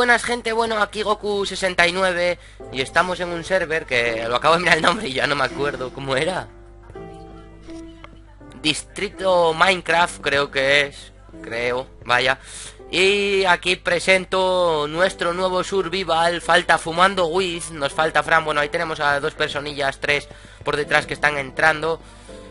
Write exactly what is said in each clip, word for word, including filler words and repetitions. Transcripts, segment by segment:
buenas, gente. Bueno, aquí Goku sesenta y nueve y estamos en un server que lo acabo de mirar el nombre y ya no me acuerdo cómo era. Distrito Minecraft, creo que es. Creo, vaya. Y aquí presento nuestro nuevo survival. Falta Fumando Wiz, nos falta Fran. Bueno, ahí tenemos a dos personillas, tres por detrás que están entrando.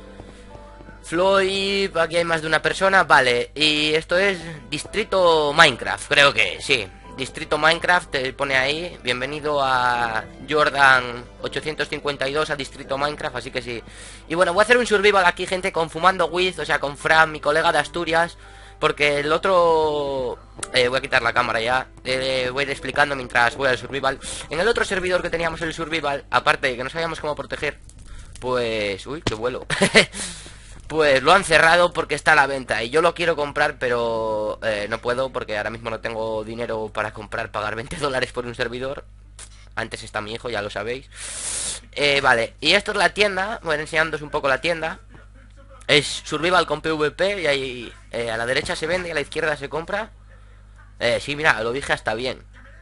Floyd, aquí hay más de una persona, vale. Y esto es Distrito Minecraft, creo que sí. Distrito Minecraft, te pone ahí. Bienvenido a Jordan ochocientos cincuenta y dos, a Distrito Minecraft, así que sí. Y bueno, voy a hacer un survival aquí, gente, con Fumando Wiz, o sea, con Fran, mi colega de Asturias. Porque el otro... Eh, voy a quitar la cámara ya. eh, Voy a ir explicando mientras voy al survival. En el otro servidor que teníamos el survival, aparte de que no sabíamos cómo proteger, pues... Uy, qué vuelo. Pues lo han cerrado porque está a la venta. Y yo lo quiero comprar, pero eh, no puedo porque ahora mismo no tengo dinero para comprar, pagar veinte dólares por un servidor. Antes está mi hijo, ya lo sabéis. eh, Vale, y esto es la tienda. Voy a ir enseñándoos un poco la tienda. Es survival con PvP y ahí eh, a la derecha se vende y a la izquierda se compra. Eh, sí, mira, lo dije hasta bien.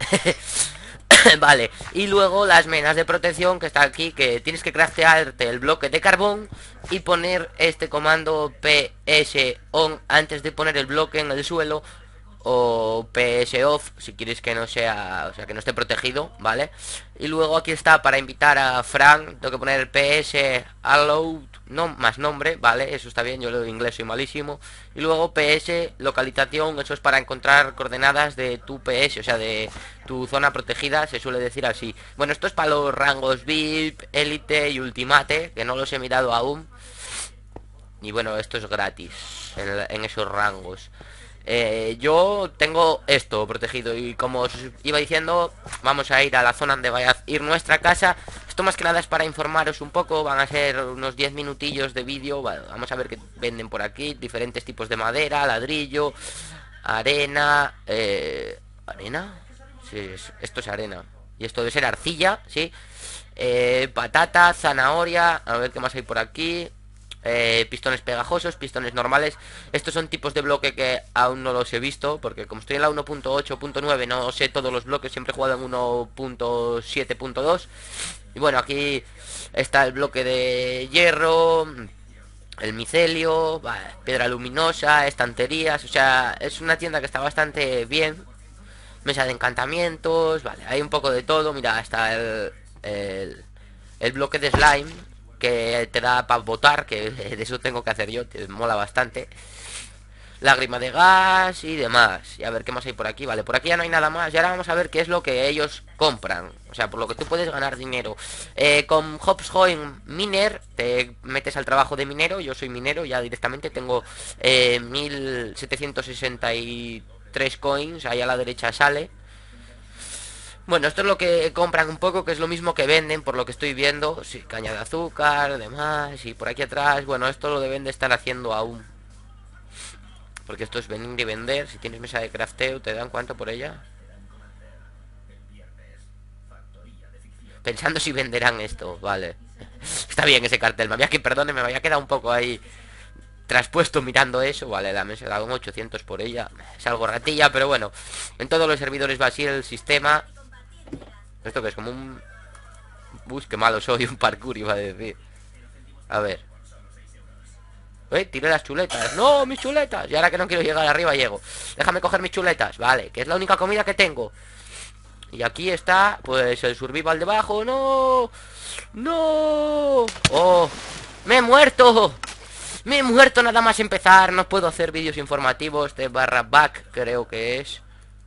Vale, y luego las menas de protección que está aquí, que tienes que craftearte el bloque de carbón y poner este comando P S on antes de poner el bloque en el suelo, o P S off si quieres que no sea, o sea, que no esté protegido, ¿vale? Y luego aquí está para invitar a Frank, tengo que poner el P S allow, no más nombre, ¿vale? Eso está bien, yo lo de inglés soy malísimo. Y luego P S localización, eso es para encontrar coordenadas de tu P S, o sea, de tu zona protegida, se suele decir así. Bueno, esto es para los rangos V I P, Elite y Ultimate, que no los he mirado aún. Y bueno, esto es gratis en, en esos rangos. Eh, yo tengo esto protegido y como os iba diciendo, vamos a ir a la zona donde vaya a ir nuestra casa. Esto más que nada es para informaros un poco, van a ser unos diez minutillos de vídeo. Bueno, vamos a ver qué venden por aquí, diferentes tipos de madera, ladrillo, arena, eh, ¿arena? Sí, esto es arena. Y esto debe ser arcilla, sí. eh, Patata, zanahoria, a ver qué más hay por aquí. Eh, pistones pegajosos, pistones normales. Estos son tipos de bloque que aún no los he visto, porque como estoy en la uno punto ocho punto nueve no sé todos los bloques, siempre he jugado en uno punto siete punto dos. Y bueno, aquí está el bloque de hierro, el micelio, vale, piedra luminosa, estanterías, o sea, es una tienda que está bastante bien. Mesa de encantamientos, vale, hay un poco de todo. Mira, está el, el, el bloque de slime que te da para botar, que de eso tengo que hacer yo, te mola bastante. Lágrima de gas y demás. Y a ver qué más hay por aquí. Vale, por aquí ya no hay nada más. Y ahora vamos a ver qué es lo que ellos compran, o sea, por lo que tú puedes ganar dinero. eh, Con Hopscoin Miner te metes al trabajo de minero. Yo soy minero ya directamente. Tengo eh, mil setecientos sesenta y tres coins. Ahí a la derecha sale. Bueno, esto es lo que compran un poco, que es lo mismo que venden, por lo que estoy viendo. Sí, caña de azúcar, demás. Y por aquí atrás, bueno, esto lo deben de estar haciendo aún, porque esto es venir y vender. Si tienes mesa de crafteo, ¿te dan cuánto por ella? Pensando si venderán esto, vale. Está bien ese cartel, me había que, perdone, me había quedado un poco ahí traspuesto mirando eso. Vale, la mesa da un ochocientos por ella. Es algo ratilla, pero bueno. En todos los servidores va así el sistema. Esto que es como un... Bus, qué malo soy, un parkour iba a decir. A ver. Eh, tiré las chuletas. ¡No, mis chuletas! Y ahora que no quiero llegar arriba llego. Déjame coger mis chuletas, vale, que es la única comida que tengo. Y aquí está, pues, el survival debajo. ¡No! ¡No! ¡Oh! ¡Me he muerto! ¡Me he muerto nada más empezar! No puedo hacer vídeos informativos de barra back, creo que es.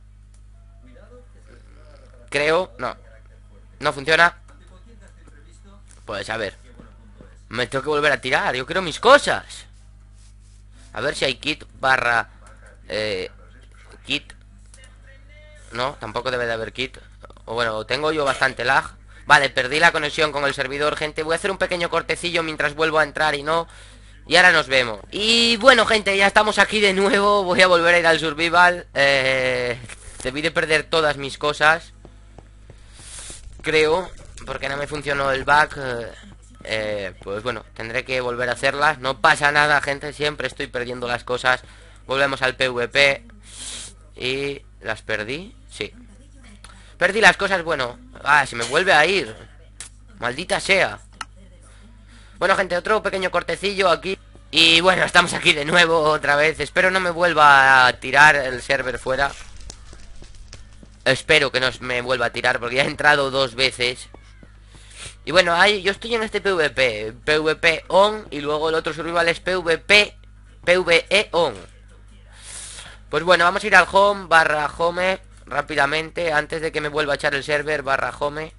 Creo, no. No funciona. Pues a ver. Me tengo que volver a tirar, yo quiero mis cosas. A ver si hay kit barra eh, kit. No, tampoco debe de haber kit. O bueno, tengo yo bastante lag. Vale, perdí la conexión con el servidor, gente. Voy a hacer un pequeño cortecillo mientras vuelvo a entrar y no. Y ahora nos vemos. Y bueno, gente, ya estamos aquí de nuevo. Voy a volver a ir al survival. eh, Debí de perder todas mis cosas, creo, porque no me funcionó el back. eh, eh, Pues bueno, tendré que volver a hacerlas. No pasa nada, gente, siempre estoy perdiendo las cosas. Volvemos al PvP. Y las perdí, sí. Perdí las cosas, bueno. Ah, se me vuelve a ir. Maldita sea. Bueno, gente, otro pequeño cortecillo aquí. Y bueno, estamos aquí de nuevo otra vez. Espero no me vuelva a tirar el server fuera. Espero que no me vuelva a tirar porque ya he entrado dos veces. Y bueno, ahí yo estoy en este PvP. PvP on. Y luego el otro survival es PvP PvE on. Pues bueno, vamos a ir al home, barra home, rápidamente, antes de que me vuelva a echar el server, barra home.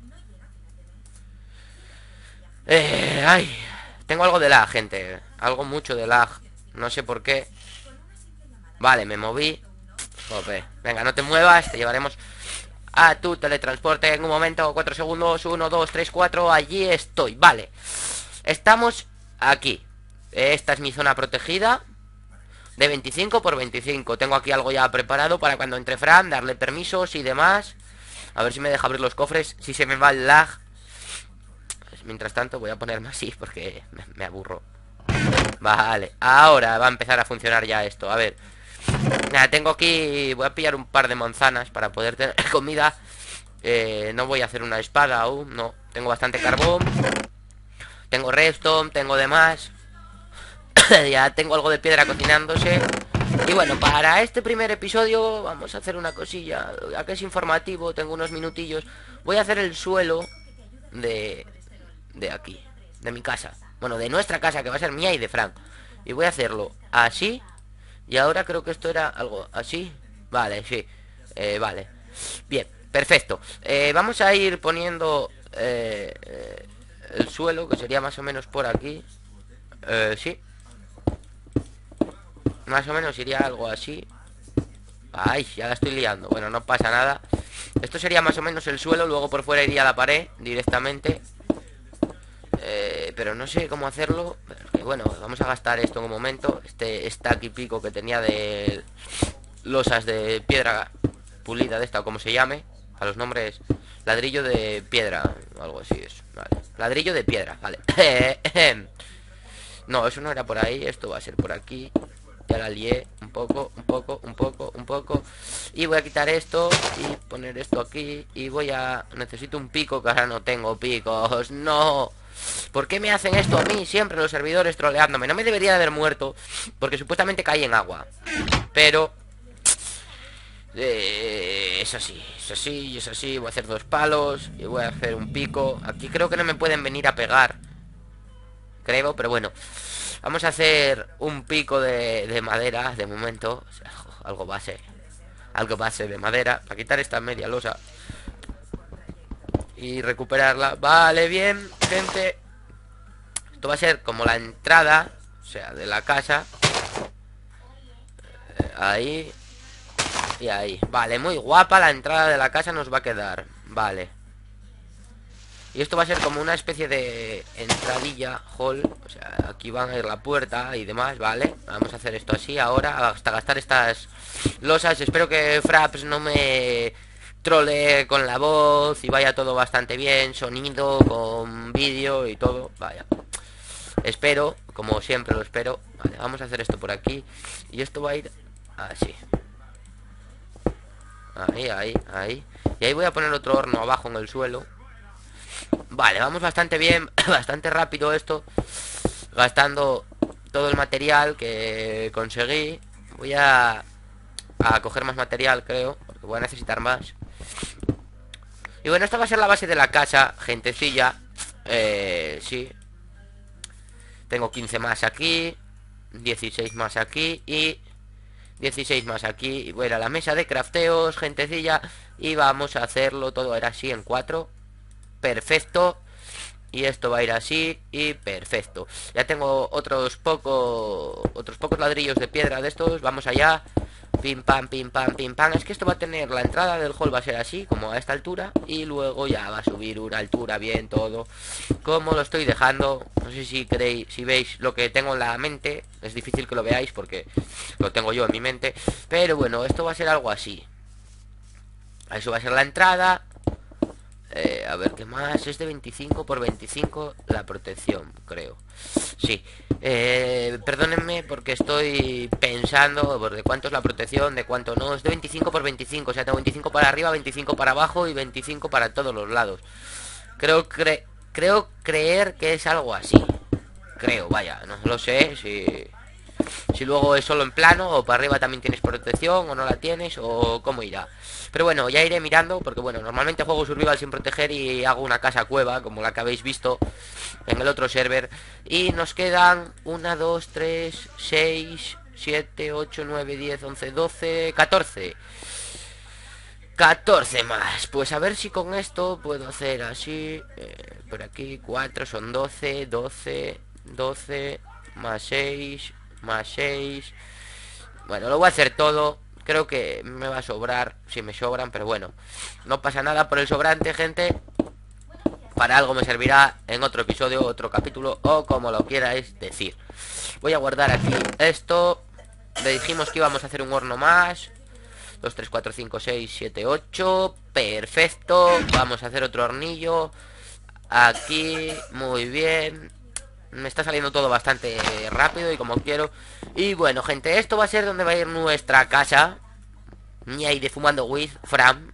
Eh, ay, tengo algo de lag, gente. Algo mucho de lag. No sé por qué. Vale, me moví. Jope. Venga, no te muevas, te llevaremos a tu teletransporte en un momento. Cuatro segundos, uno, dos, tres, cuatro. Allí estoy, vale. Estamos aquí. Esta es mi zona protegida de veinticinco por veinticinco. Tengo aquí algo ya preparado para cuando entre Fran, darle permisos y demás. A ver si me deja abrir los cofres, si se me va el lag. Pues, mientras tanto voy a ponerme así porque me, me aburro. Vale, ahora va a empezar a funcionar ya esto. A ver, nada, tengo aquí. Voy a pillar un par de manzanas para poder tener comida. eh, No voy a hacer una espada aún, no. Tengo bastante carbón. Tengo redstone, tengo demás. Ya tengo algo de piedra cocinándose. Y bueno, para este primer episodio vamos a hacer una cosilla. Ya que es informativo, tengo unos minutillos. Voy a hacer el suelo de... de aquí, de mi casa. Bueno, de nuestra casa, que va a ser mía y de Frank. Y voy a hacerlo así. Y ahora creo que esto era algo así. Vale, sí, eh, vale. Bien, perfecto. eh, Vamos a ir poniendo eh, eh, el suelo, que sería más o menos por aquí. eh, Sí, más o menos iría algo así. Ay, ya la estoy liando. Bueno, no pasa nada. Esto sería más o menos el suelo. Luego por fuera iría la pared directamente. eh, Pero no sé cómo hacerlo. Pero bueno, vamos a gastar esto en un momento. Este stack y pico que tenía de losas de piedra pulida, de esta o como se llame. A los nombres. Ladrillo de piedra o algo así es. Vale. Ladrillo de piedra, vale. No, eso no era por ahí. Esto va a ser por aquí. Ya la lié un poco, un poco, un poco, un poco. Y voy a quitar esto y poner esto aquí. Y voy a... necesito un pico, que ahora no tengo picos. ¡No! ¿Por qué me hacen esto a mí? Siempre los servidores troleándome. No me debería de haber muerto, porque supuestamente caí en agua. Pero... Eh, es así, es así, es así. Voy a hacer dos palos y voy a hacer un pico. Aquí creo que no me pueden venir a pegar, creo, pero bueno. Vamos a hacer un pico de, de madera de momento. O sea, algo base. Algo base de madera. Para quitar esta media losa y recuperarla. Vale, bien, gente. Esto va a ser como la entrada, o sea, de la casa. eh, Ahí. Y ahí. Vale, muy guapa la entrada de la casa nos va a quedar. Vale. Y esto va a ser como una especie de entradilla, hall. O sea, aquí van a ir la puerta y demás, ¿vale? Vamos a hacer esto así ahora, hasta gastar estas losas. Espero que Fraps no me trolee con la voz y vaya todo bastante bien. Sonido, con vídeo y todo. Vaya. Espero, como siempre lo espero. Vale, vamos a hacer esto por aquí. Y esto va a ir así. Ahí, ahí, ahí. Y ahí voy a poner otro horno abajo en el suelo. Vale, vamos bastante bien. Bastante rápido esto. Gastando todo el material que conseguí. Voy a A coger más material, creo, porque voy a necesitar más. Y bueno, esta va a ser la base de la casa, gentecilla. Eh, sí. Tengo quince más aquí, dieciséis más aquí y dieciséis más aquí. Y voy a ir a la mesa de crafteos, gentecilla. Y vamos a hacerlo todo era así en cuatro. Perfecto. Y esto va a ir así y perfecto. Ya tengo otros pocos Otros pocos ladrillos de piedra de estos. Vamos allá. Pim pam, pim pam, pim pam. Es que esto va a tener, la entrada del hall va a ser así, como a esta altura. Y luego ya va a subir una altura bien todo, como lo estoy dejando. No sé si queréis, si veis lo que tengo en la mente. Es difícil que lo veáis porque lo tengo yo en mi mente. Pero bueno, esto va a ser algo así. Eso va a ser la entrada. Eh, a ver, ¿qué más? Es de veinticinco por veinticinco la protección, creo. Sí. Eh, perdónenme porque estoy pensando por de cuánto es la protección, de cuánto no. Es de veinticinco por veinticinco, o sea, tengo veinticinco para arriba, veinticinco para abajo y veinticinco para todos los lados. Creo, cre creo creer que es algo así. Creo, vaya, no lo sé si... Si luego es solo en plano o para arriba también tienes protección o no la tienes o cómo irá. Pero bueno, ya iré mirando porque bueno, normalmente juego survival sin proteger y hago una casa cueva como la que habéis visto en el otro server. Y nos quedan uno, dos, tres, seis, siete, ocho, nueve, diez, once, doce, catorce. catorce más. Pues a ver si con esto puedo hacer así. Eh, por aquí cuatro son doce, doce, doce, más seis, más seis. Bueno, lo voy a hacer todo. Creo que me va a sobrar, si me sobran, pero bueno, no pasa nada por el sobrante, gente. Para algo me servirá en otro episodio, otro capítulo, o como lo quierais decir. Voy a guardar aquí esto. Le dijimos que íbamos a hacer un horno más. Dos, tres, cuatro, cinco, seis, siete, ocho. Perfecto. Vamos a hacer otro hornillo. Aquí, muy bien. Me está saliendo todo bastante rápido y como quiero. Y bueno, gente, esto va a ser donde va a ir nuestra casa. Ñay de Fumando with Fran.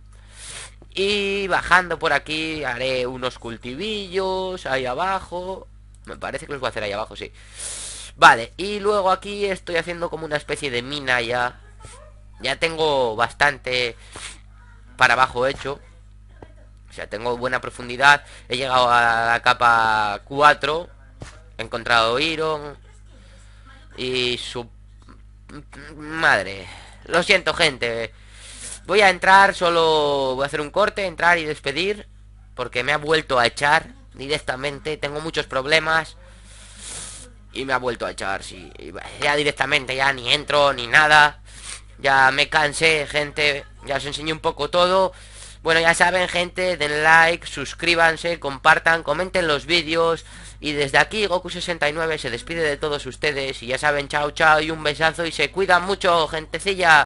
Y bajando por aquí haré unos cultivillos ahí abajo. Me parece que los voy a hacer ahí abajo, sí. Vale, y luego aquí estoy haciendo como una especie de mina ya. Ya tengo bastante para abajo hecho. O sea, tengo buena profundidad. He llegado a la capa cuatro. He encontrado Iron. Y su... Madre. Lo siento, gente. Voy a entrar, solo voy a hacer un corte, entrar y despedir. Porque me ha vuelto a echar directamente. Tengo muchos problemas. Y me ha vuelto a echar, sí. Ya directamente, ya ni entro ni nada. Ya me cansé, gente. Ya os enseñé un poco todo. Bueno, ya saben, gente, den like, suscríbanse, compartan, comenten los vídeos. Y desde aquí Goku sesenta y nueve se despide de todos ustedes. Y ya saben, chao, chao y un besazo. Y se cuidan mucho, gentecilla.